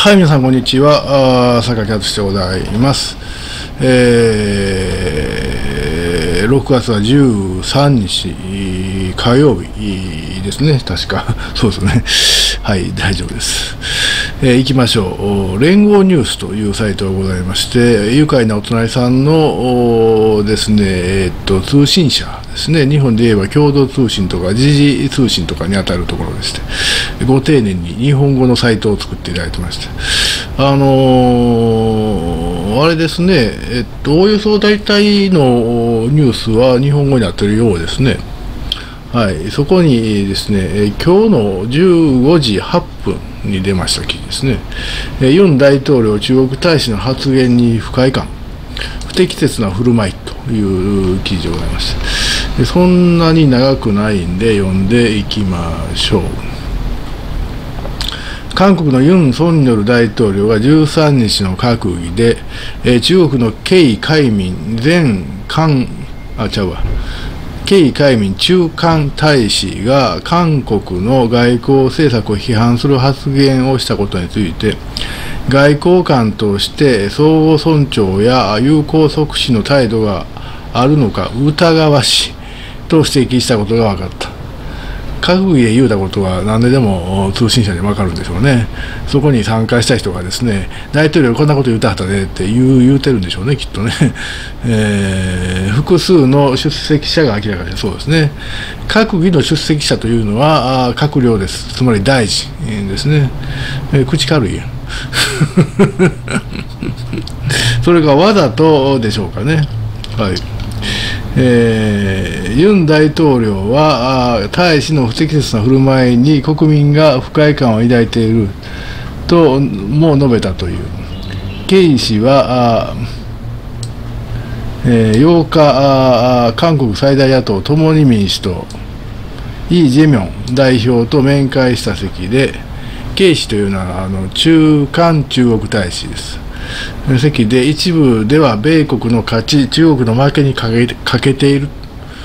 はい、皆さん、こんにちは。榊敦でございます。6月は13日火曜日ですね、確か。そうですね。はい、大丈夫です。行きましょう。連合ニュースというサイトがございまして、愉快なお隣さんのですね、通信社ですね、日本で言えば共同通信とか時事通信とかに当たるところでして、ご丁寧に日本語のサイトを作っていただいてまして、あれですね、おおよそ大体のニュースは日本語になっているようですね。はい、そこにですね、今日の15時8分に出ました記事ですね。ユン大統領中国大使の発言に不快感、不適切な振る舞いという記事でございまして、そんなに長くないんで読んでいきましょう。韓国のユン・ソンニョル大統領が13日の閣議で、中国のケイ・カイミン駐韓大使が韓国の外交政策を批判する発言をしたことについて、外交官として相互尊重や友好促進の態度があるのか疑わしいと指摘したことが分かった。閣議で言うたことは何でも通信社で分かるんでしょうね。そこに参加した人がですね、大統領こんなこと言うたはったねって言うてるんでしょうね、きっとね。複数の出席者が明らかにそうですね。閣議の出席者というのは閣僚です。つまり大臣ですね。口軽いやん。それがわざとでしょうかね。はい。ユン大統領は大使の不適切な振る舞いに国民が不快感を抱いているとも述べたという。ケイ氏は8日韓国最大野党共に民主党イ・ジェミョン代表と面会した席で、ケイ氏というのは中韓中国大使です。席で一部では米国の勝ち、中国の負けにかけている、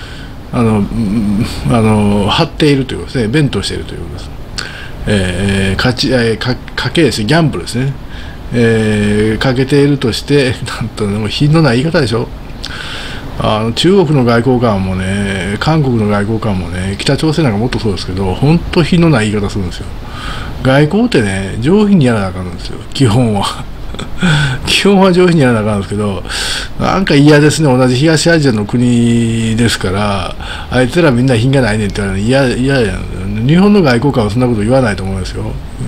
張っているということですね、弁当しているということです。賭けですね、ギャンブルですね、かけているとして、なんとも品のない言い方でしょ。中国の外交官もね、韓国の外交官もね、北朝鮮なんかもっとそうですけど、本当品のない言い方するんですよ。外交ってね、上品にやらなあかんんですよ、基本は。基本は上品にやらなあかんんですけど、なんか嫌ですね、同じ東アジアの国ですから、あいつらみんな品がないねんって言われるの嫌やん。日本の外交官はそんなこと言わないと思いますよ。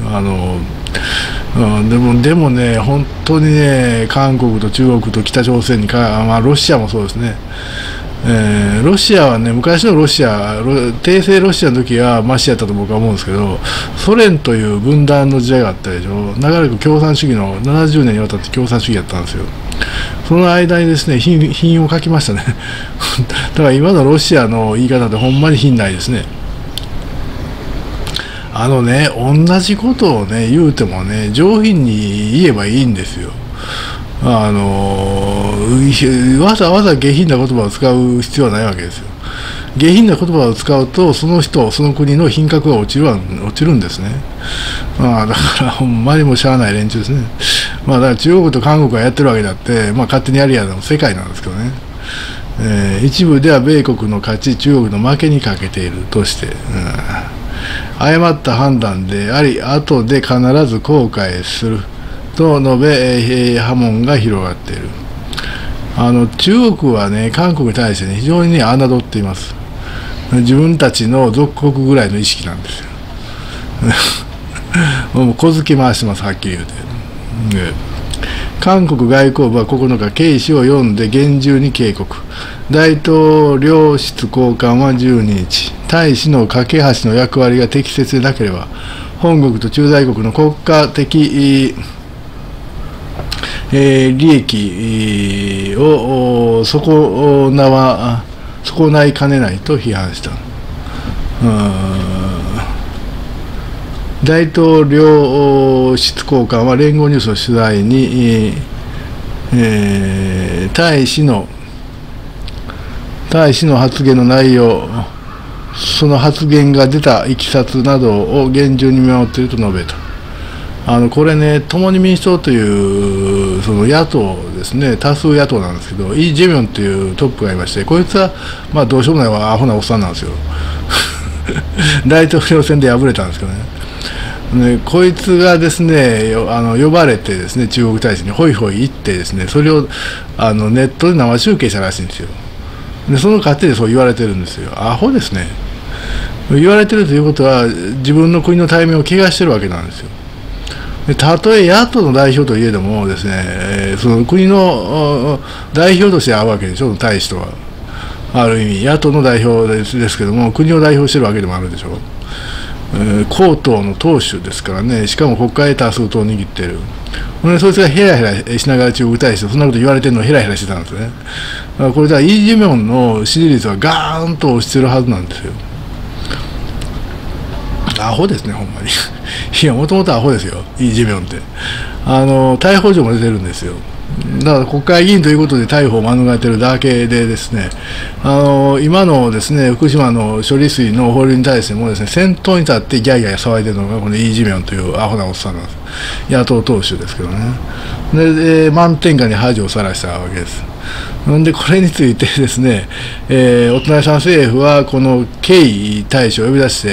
でもね、本当にね、韓国と中国と北朝鮮にロシアもそうですね。ロシアはね、昔のロシア、帝政ロシアの時はマシやったと僕は思うんですけど、ソ連という分断の時代があったでしょ。長らく共産主義の70年にわたって共産主義やったんですよ。その間にですね、品を書きましたね。だから今のロシアの言い方ってほんまに品ないですね。同じことをね、言うてもね、上品に言えばいいんですよ。わざわざ下品な言葉を使う必要はないわけですよ。下品な言葉を使うと、その人、その国の品格が落ちるんですね。だからほんまにもしゃあない連中ですね。だから中国と韓国がやってるわけだって、勝手にやるやの世界なんですけどね。一部では米国の勝ち、中国の負けにかけているとして、誤った判断であり、後で必ず後悔すると述べ、波紋が広がっている。中国はね、韓国に対してね、非常にね、侮っています。自分たちの属国ぐらいの意識なんですよ。もう小突き回してます、はっきり言うて。韓国外交部は9日、ケイ氏を読んで厳重に警告。大統領室高官は12日、大使の架け橋の役割が適切でなければ、本国と駐在国の国家的利益を損ないかねないと批判した。大統領室高官は連合ニュースの取材に、大使の発言の内容、その発言が出たいきさつなどを厳重に見守っていると述べた。 これね、共に民主党というその野党ですね、多数野党なんですけど、イ・ジェミョンというトップがいまして、こいつは、まあ、どうしようもないアホなおっさんなんですよ。大統領選で敗れたんですけどね。こいつがですね、呼ばれてですね、中国大使にホイホイ行ってですね、それをネットで生中継したらしいんですよ。で、その過程でそう言われてるんですよ。アホですね。言われてるということは、自分の国の体面を汚してるわけなんですよ。で、たとえ野党の代表といえどもですね、その国の代表として会うわけでしょ、大使とは。ある意味、野党の代表ですけども、国を代表してるわけでもあるでしょ。公党の党首ですからね、しかも国会で多数党を握っている。そいつがヘラヘラしながら中国大使とそんなこと言われてるのをヘラヘラしてたんですね。これではイ・ジェミョンの支持率はガーンと落ちてるはずなんですよ。アホですね、ほんまに。いや、もともとアホですよ、イ・ジェミョンって。逮捕状も出てるんですよ。だから国会議員ということで逮捕を免れているだけでですね、今のですね、福島の処理水の放流に対してもですね、先頭に立ってギャーギャー騒いでるのがこのイ・ジェミョンというアホなおっさんなんです。野党党首ですけどね。で、満天下に恥をさらしたわけです。で、これについてですね、お隣さん政府はこのケイ大使を呼び出して、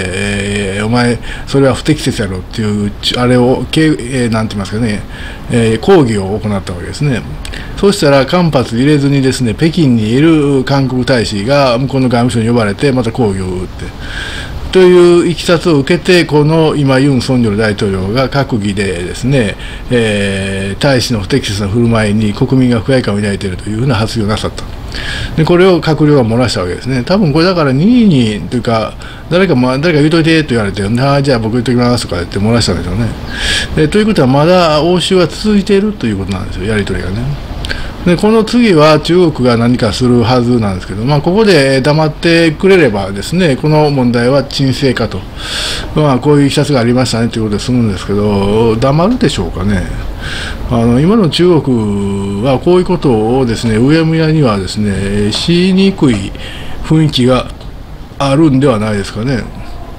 お前それは不適切やろっていうあれを、なんて言いますかね、抗議を行ったわけですね。そうしたら間髪入れずにですね、北京にいる韓国大使が向こうの外務省に呼ばれてまた抗議を打ってといういきさつを受けて、この今ユン・ソンニョル大統領が閣議でですね、大使の不適切な振る舞いに国民が不快感を抱いているというふうな発言をなさった。で、これを閣僚が漏らしたわけですね。多分これだから任意にというか、誰か言うといてと言われて、じゃあ僕言っときますとか言って漏らしたんでしょうね。ということはまだ応酬は続いているということなんですよ、やり取りがね。で、この次は中国が何かするはずなんですけど、ここで黙ってくれればですね、この問題は沈静化と、こういういきさつがありましたねということで済むんですけど、黙るでしょうかね。今の中国はこういうことをですね、うやむやにはですね、しにくい雰囲気があるんではないですかね。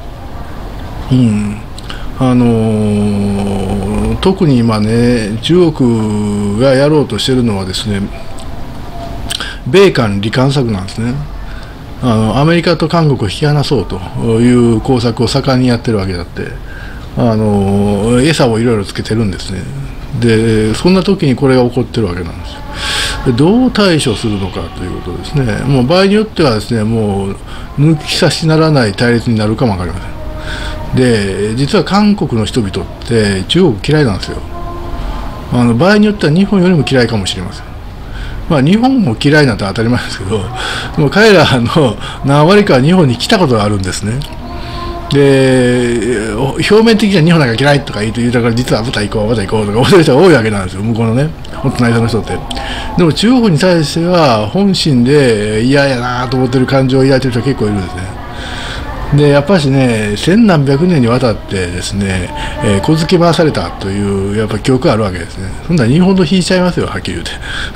特に今ね、中国がやろうとしているのはですね、米韓離間策なんですね。アメリカと韓国を引き離そうという工作を盛んにやってるわけだって、餌をいろいろつけてるんですね。で、そんな時にこれが起こってるわけなんですよ。で、どう対処するのかということですね。もう場合によってはですね、もう抜き差しならない対立になるかもわかりません。で、実は韓国の人々って中国嫌いなんですよ。場合によっては日本よりも嫌いかもしれません。日本も嫌いなんて当たり前ですけど、でも彼らの何割かは日本に来たことがあるんですね。で、表面的には日本なんか嫌いとか言うたから、実はまた行こうとか思ってる人が多いわけなんですよ、向こうのね、お隣さんの人って。でも中国に対しては本心で嫌やなと思ってる感情を抱いてる人は結構いるんですね。で、やっぱしね、千何百年にわたってですね、小突き回されたというやっぱ記憶があるわけですね。そんな日本の引いちゃいますよ、はっきり言うて。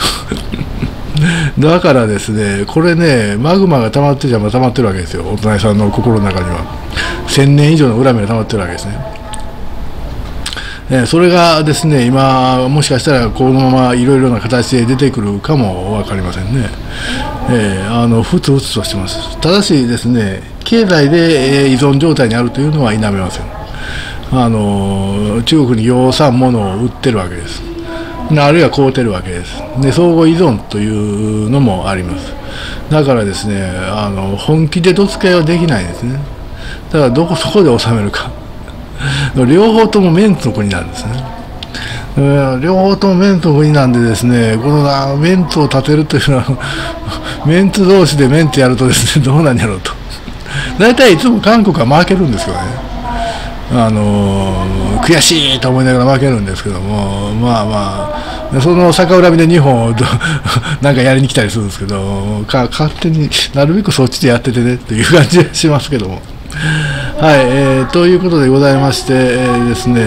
だからですね、これね、マグマが溜まってるわけですよ、お隣さんの心の中には。1000年以上の恨みが溜まってるわけですね。それがですね、今、もしかしたらこのままいろいろな形で出てくるかも分かりませんね。ふつふつとしてます。ただしですね、経済で依存状態にあるというのは否めません。中国に養蚕物を売ってるわけです。あるいは買うてるわけです。で、相互依存というのもあります。だからですね、本気でどつき合いはできないんですね。だからそこで収めるか。両方ともメンツの国なんですね。両方ともメンツの国なんでですね、このメンツを立てるというのは、メンツ同士でメンツやるとですね、どうなんやろうと。大体いつも韓国は負けるんですけどね。悔しいと思いながら負けるんですけども、その逆恨みで日本をなんかやりに来たりするんですけど、勝手になるべくそっちでやっててねという感じがしますけども。はい、ということでございまして、ですね、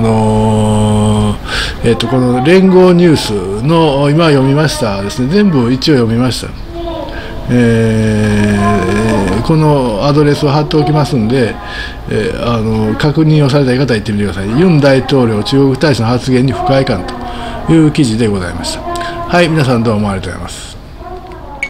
この連合ニュースの今読みましたですね、全部一応読みました。ここのアドレスを貼っておきますんで、確認をされたい方は言ってみてください。ユン大統領中国大使の発言に不快感という記事でございました。はい、皆さんどうもありがとうございます。